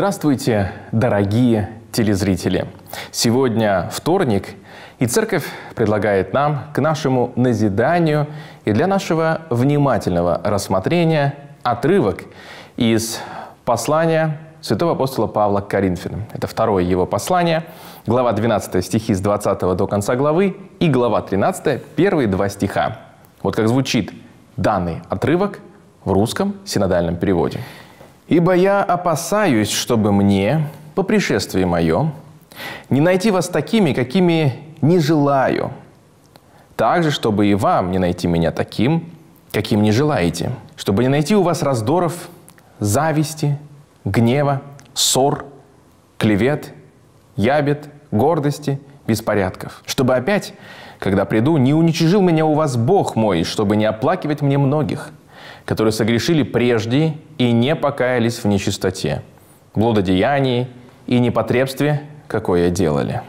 Здравствуйте, дорогие телезрители! Сегодня вторник, и Церковь предлагает нам к нашему назиданию и для нашего внимательного рассмотрения отрывок из послания святого апостола Павла к Коринфянам. Это второе его послание, глава 12 стихи с 20 до конца главы и глава 13, первые два стиха. Вот как звучит данный отрывок в русском синодальном переводе. «Ибо я опасаюсь, чтобы мне, по пришествии моем, не найти вас такими, какими не желаю, также, чтобы и вам не найти меня таким, каким не желаете, чтобы не найти у вас раздоров, зависти, гнева, ссор, клевет, ябед, гордости, беспорядков, чтобы опять, когда приду, не уничижил меня у вас Бог мой, чтобы не оплакивать мне многих, которые согрешили прежде и не покаялись в нечистоте, блудодеянии и непотребстве, какое делали.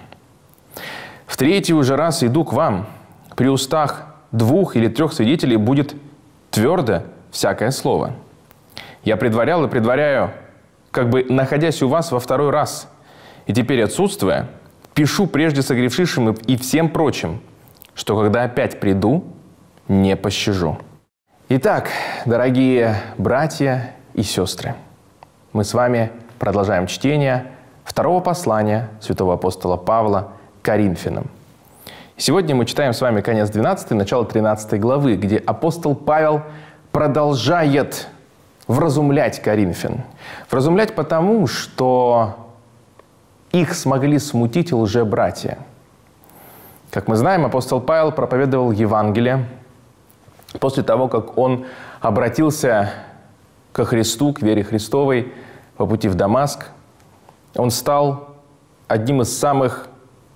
В третий уже раз иду к вам, при устах 2 или 3 свидетелей будет твердо всякое слово. Я предварял и предваряю, как бы находясь у вас во 2-й раз, и теперь отсутствуя, пишу прежде согрешившим и всем прочим, что когда опять приду, не пощажу». Итак, дорогие братья и сестры, мы с вами продолжаем чтение второго послания святого апостола Павла к Коринфянам. Сегодня мы читаем с вами конец 12, начало 13 главы, где апостол Павел продолжает вразумлять коринфян. Вразумлять потому, что их смогли смутить лжебратья. Как мы знаем, апостол Павел проповедовал Евангелие после того, как он обратился ко Христу, к вере Христовой по пути в Дамаск. Он стал одним из самых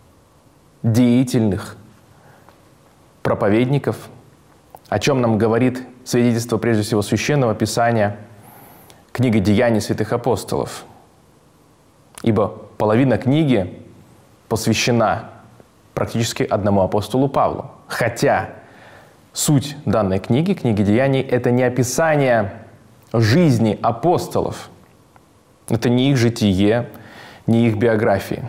деятельных проповедников, о чем нам говорит свидетельство, прежде всего, Священного Писания, книга «Деяний святых апостолов». Ибо половина книги посвящена практически одному апостолу Павлу. Хотя суть данной книги, книги «Деяний», это не описание жизни апостолов. Это не их житие, не их биографии.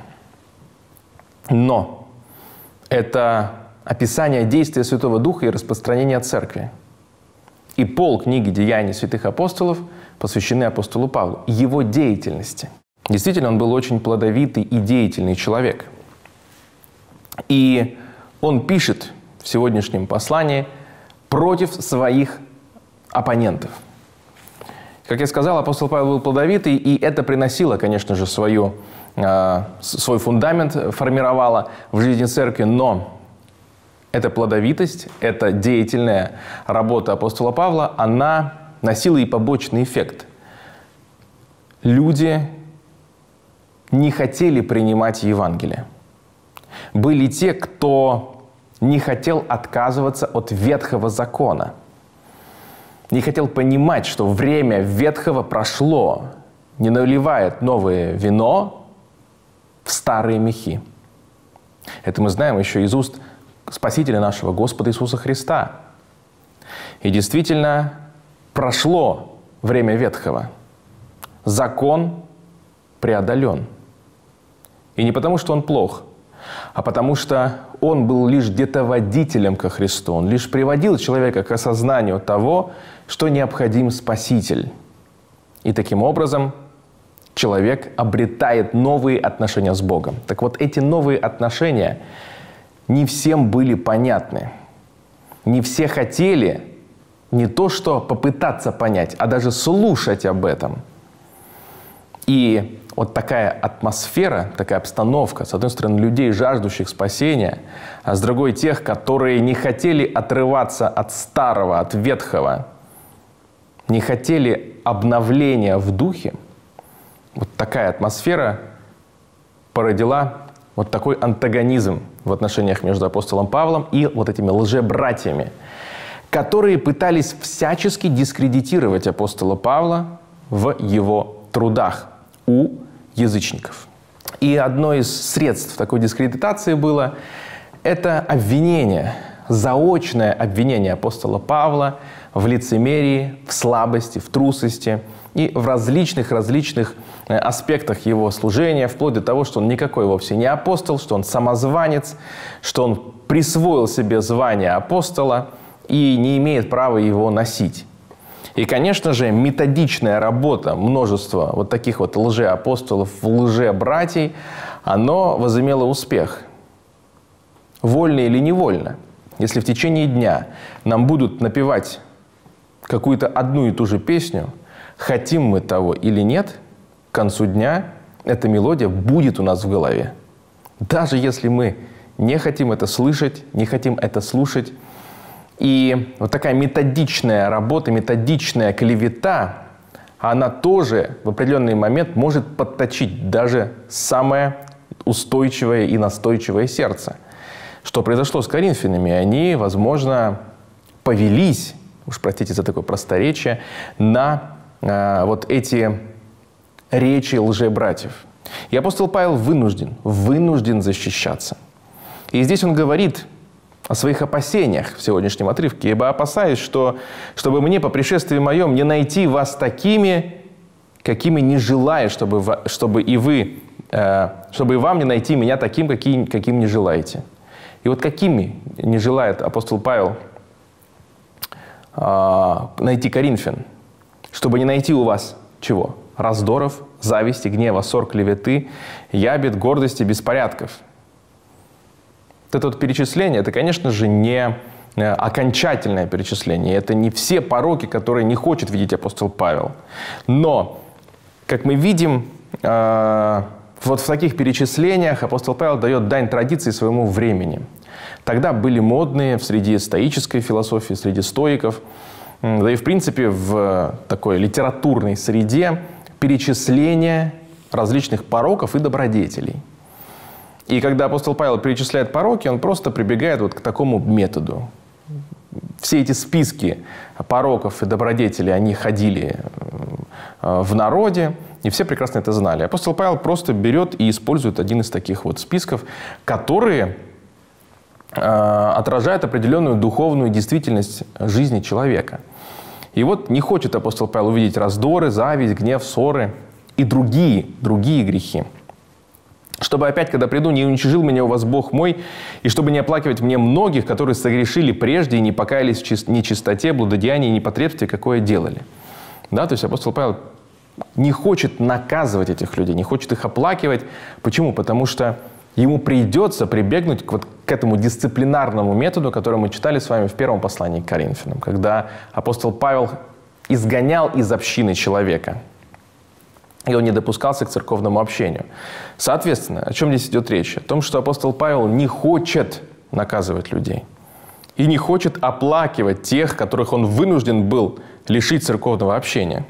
Но это описание действия Святого Духа и распространения Церкви. И пол книги «Деяний святых апостолов» посвящены апостолу Павлу, его деятельности. Действительно, он был очень плодовитый и деятельный человек. И он пишет в сегодняшнем послании против своих оппонентов. Как я сказал, апостол Павел был плодовитый, и это приносило, конечно же, свой фундамент, формировало в жизни церкви, но эта плодовитость, эта деятельная работа апостола Павла, она носила и побочный эффект. Люди не хотели принимать Евангелие. Были те, кто не хотел отказываться от ветхого закона. Не хотел понимать, что время ветхого прошло, не наливает новое вино в старые мехи. Это мы знаем еще из уст Спасителя нашего Господа Иисуса Христа. И действительно, прошло время ветхого. Закон преодолен. И не потому, что он плох, а потому что он был лишь где-то водителем ко Христу. Он лишь приводил человека к осознанию того, что необходим Спаситель. И таким образом человек обретает новые отношения с Богом. Так вот, эти новые отношения не всем были понятны. Не все хотели не то что попытаться понять, а даже слушать об этом. И вот такая атмосфера, такая обстановка, с одной стороны, людей, жаждущих спасения, а с другой тех, которые не хотели отрываться от старого, от ветхого, не хотели обновления в духе, вот такая атмосфера породила вот такой антагонизм в отношениях между апостолом Павлом и вот этими лжебратьями, которые пытались всячески дискредитировать апостола Павла в его трудах у язычников. И одно из средств такой дискредитации было это обвинение заочное обвинение апостола Павла в лицемерии, в слабости, в трусости и в различных аспектах его служения, вплоть до того, что он никакой вовсе не апостол, что он самозванец, что он присвоил себе звание апостола и не имеет права его носить. И, конечно же, методичная работа множества вот таких вот лжеапостолов, лжебратьей, оно возымело успех. Вольно или невольно. Если в течение дня нам будут напевать какую-то одну и ту же песню, хотим мы того или нет, к концу дня эта мелодия будет у нас в голове. Даже если мы не хотим это слышать, не хотим это слушать. И вот такая методичная работа, методичная клевета, она тоже в определенный момент может подточить даже самое устойчивое и настойчивое сердце. Что произошло с коринфянами? Они, возможно, повелись, уж простите за такое просторечие, на вот эти речи лжебратьев. И апостол Павел вынужден защищаться. И здесь он говорит о своих опасениях в сегодняшнем отрывке. «Ибо опасаюсь, чтобы мне по пришествии моем не найти вас такими, какими не желаю, чтобы и вам не найти меня таким, каким не желаете». И вот какими не желает апостол Павел найти коринфян? Чтобы не найти у вас чего? Раздоров, зависти, гнева, ссор, клеветы, ябед, гордости, беспорядков. Вот это вот перечисление, это, конечно же, не окончательное перечисление. Это не все пороки, которые не хочет видеть апостол Павел. Но, как мы видим, вот в таких перечислениях апостол Павел дает дань традиции своему времени. Тогда были модные среди стоической философии, среди стоиков, да и в принципе в такой литературной среде перечисления различных пороков и добродетелей. И когда апостол Павел перечисляет пороки, он просто прибегает вот к такому методу. Все эти списки пороков и добродетелей, они ходили в народе, и все прекрасно это знали. Апостол Павел просто берет и использует один из таких вот списков, которые отражают определенную духовную действительность жизни человека. И вот не хочет апостол Павел увидеть раздоры, зависть, гнев, ссоры и другие грехи. «Чтобы опять, когда приду, не уничижил меня у вас Бог мой, и чтобы не оплакивать мне многих, которые согрешили прежде и не покаялись в нечистоте, блудодеянии и непотребстве, какое делали». Да, то есть апостол Павел не хочет наказывать этих людей, не хочет их оплакивать. Почему? Потому что ему придется прибегнуть к этому дисциплинарному методу, который мы читали с вами в первом послании к Коринфянам, когда апостол Павел изгонял из общины человека, и он не допускался к церковному общению. Соответственно, о чем здесь идет речь? О том, что апостол Павел не хочет наказывать людей и не хочет оплакивать тех, которых он вынужден был лишить церковного общения.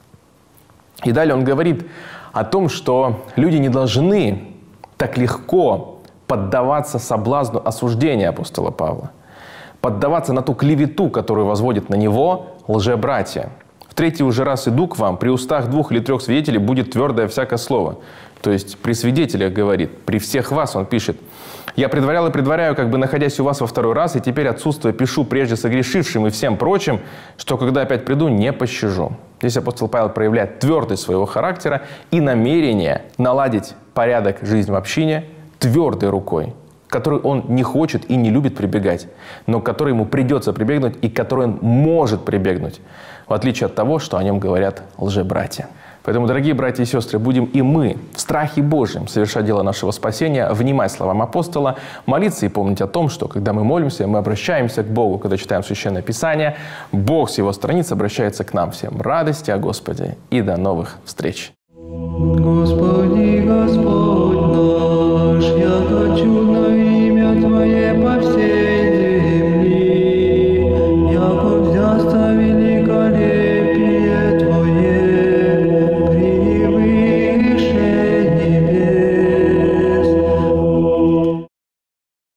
И далее он говорит о том, что люди не должны так легко поддаваться соблазну осуждения апостола Павла, поддаваться на ту клевету, которую возводит на него лжебратья. «В третий уже раз иду к вам, при устах 2 или 3 свидетелей будет твердое всякое слово». То есть при свидетелях говорит, при всех вас он пишет. «Я предварял и предваряю, как бы находясь у вас во 2-й раз, и теперь отсутствуя пишу прежде согрешившим и всем прочим, что когда опять приду, не пощажу». Здесь апостол Павел проявляет твердость своего характера и намерение наладить порядок жизни в общине твердой рукой, к которой он не хочет и не любит прибегать, но к которой ему придется прибегнуть и к которой он может прибегнуть, в отличие от того, что о нем говорят лжебратья. Поэтому, дорогие братья и сестры, будем и мы в страхе Божьем совершать дело нашего спасения, внимать словам апостола, молиться и помнить о том, что когда мы молимся, мы обращаемся к Богу, когда читаем Священное Писание, Бог с Его страниц обращается к нам всем. Радости о Господе и до новых встреч! Господи, Господи!